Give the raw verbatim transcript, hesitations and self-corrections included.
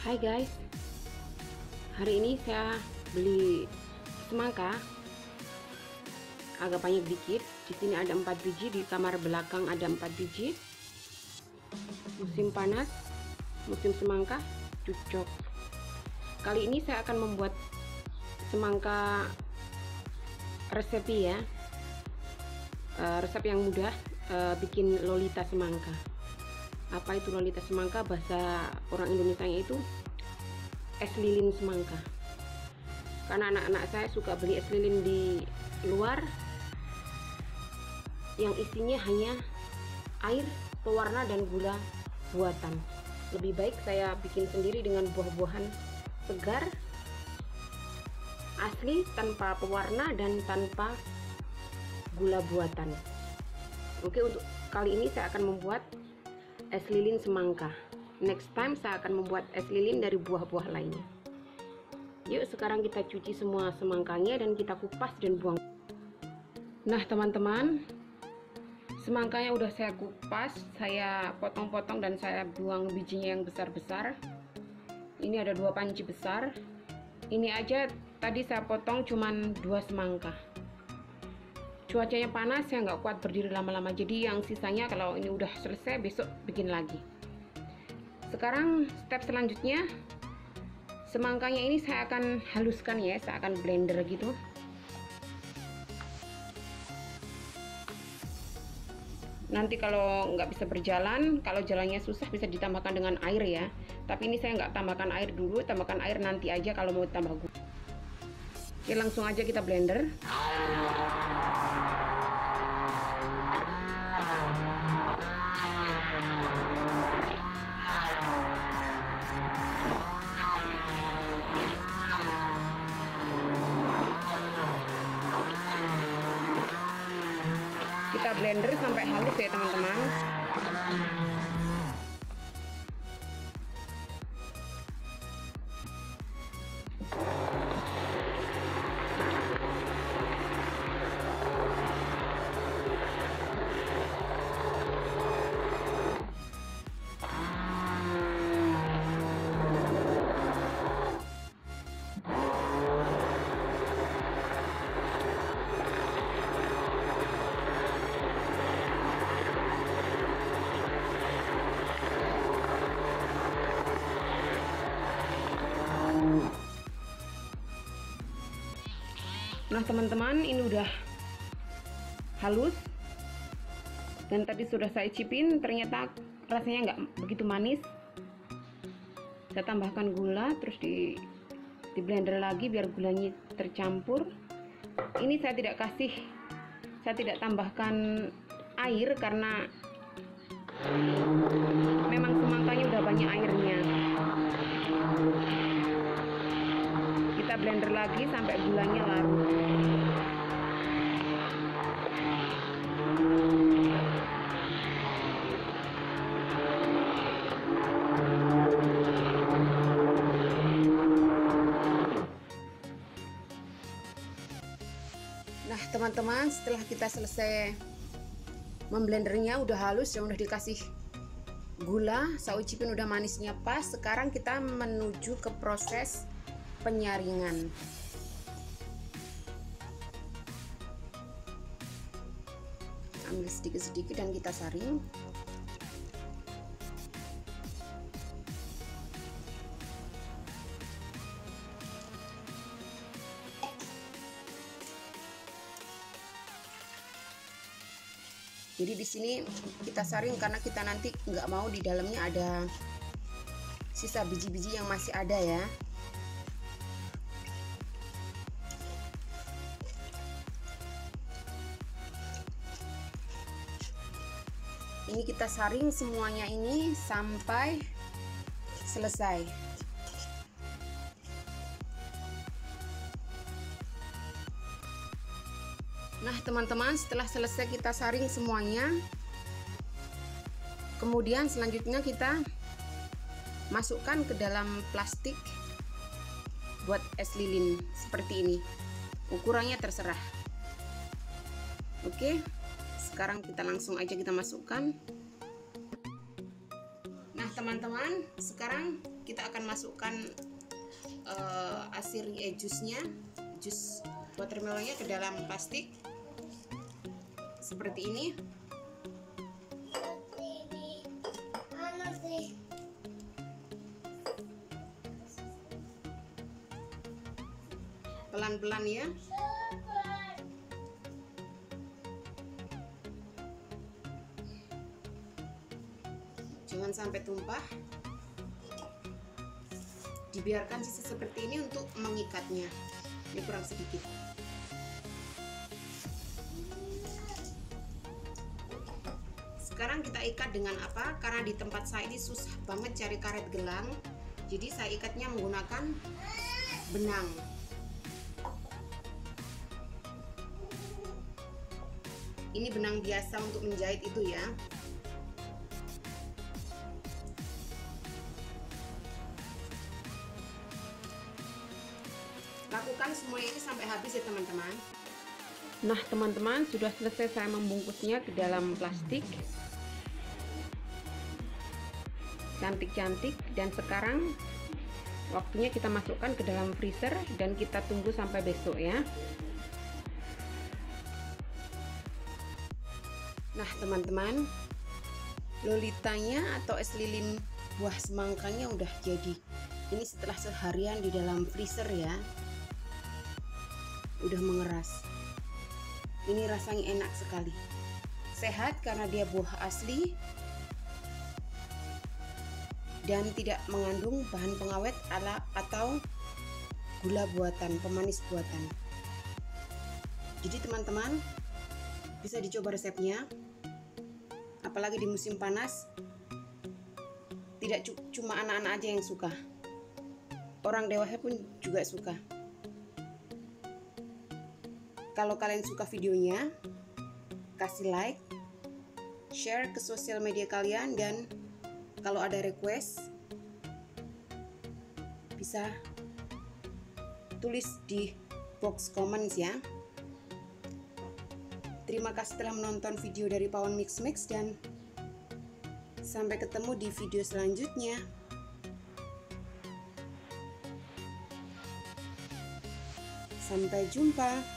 Hai guys, hari ini saya beli semangka agak banyak dikit. Di sini ada empat biji, di kamar belakang ada empat biji. Musim panas, musim semangka cocok. Kali ini saya akan membuat semangka resep ya, uh, resep yang mudah, uh, bikin lolita semangka. Apa itu lolita semangka? Bahasa orang Indonesia itu es lilin semangka. Karena anak-anak saya suka beli es lilin di luar yang isinya hanya air, pewarna, dan gula buatan. Lebih baik saya bikin sendiri dengan buah-buahan segar, asli, tanpa pewarna dan tanpa gula buatan. Oke, untuk kali ini saya akan membuat es lilin semangka. Next time saya akan membuat es lilin dari buah-buah lainnya. Yuk, sekarang kita cuci semua semangkanya dan kita kupas dan buang. Nah teman-teman, semangkanya udah saya kupas, saya potong-potong dan saya buang bijinya yang besar-besar. Ini ada dua panci besar. Ini aja tadi saya potong cuman dua semangka. Cuacanya panas, saya nggak kuat berdiri lama-lama, jadi yang sisanya kalau ini udah selesai besok bikin lagi. Sekarang step selanjutnya, semangkanya ini saya akan haluskan ya, saya akan blender gitu. Nanti kalau nggak bisa berjalan, kalau jalannya susah bisa ditambahkan dengan air ya, tapi ini saya nggak tambahkan air dulu, tambahkan air nanti aja kalau mau tambah gula. Oke, langsung aja kita blender. Kita blender sampai halus ya teman-teman. Nah teman-teman, ini udah halus dan tadi sudah saya cicipin, ternyata rasanya nggak begitu manis. Saya tambahkan gula, terus di di blender lagi biar gulanya tercampur. Ini saya tidak kasih, saya tidak tambahkan air karena memang semangkanya udah banyak airnya. Kita blender lagi sampai gulanya larut. Nah teman-teman, setelah kita selesai memblendernya udah halus dan udah dikasih gula, saya ucipin udah manisnya pas. Sekarang kita menuju ke proses penyaringan. Ambil sedikit-sedikit dan kita saring. Jadi di sini kita saring karena kita nanti nggak mau di dalamnya ada sisa biji-biji yang masih ada ya. Ini kita saring semuanya ini sampai selesai. Nah teman-teman, setelah selesai kita saring semuanya, kemudian selanjutnya kita masukkan ke dalam plastik buat es lilin seperti ini. Ukurannya terserah. Oke, sekarang kita langsung aja kita masukkan. Nah teman-teman, sekarang kita akan masukkan uh, asir eh, jusnya, jus watermelonnya ke dalam plastik seperti ini. Pelan-pelan ya. Jangan sampai tumpah. Dibiarkan sisa seperti ini untuk mengikatnya. Ini kurang sedikit. Sekarang kita ikat dengan apa? Karena di tempat saya ini susah banget cari karet gelang, jadi saya ikatnya menggunakan benang. Ini benang biasa untuk menjahit itu ya. Lakukan semua ini sampai habis ya teman-teman. Nah teman-teman, sudah selesai saya membungkusnya ke dalam plastik. Cantik-cantik, dan sekarang waktunya kita masukkan ke dalam freezer dan kita tunggu sampai besok ya. Nah teman-teman, lolitanya atau es lilin buah semangkanya udah jadi. Ini setelah seharian di dalam freezer ya, udah mengeras. Ini rasanya enak sekali, sehat karena dia buah asli dan tidak mengandung bahan pengawet ala atau gula buatan, pemanis buatan. Jadi teman-teman bisa dicoba resepnya, apalagi di musim panas. Tidak cuma anak-anak aja yang suka, orang dewasa pun juga suka. Kalau kalian suka videonya, kasih like, share ke sosial media kalian, dan kalau ada request bisa tulis di box comments ya. Terima kasih telah menonton video dari Pawon Mix Mix, dan sampai ketemu di video selanjutnya. Sampai jumpa.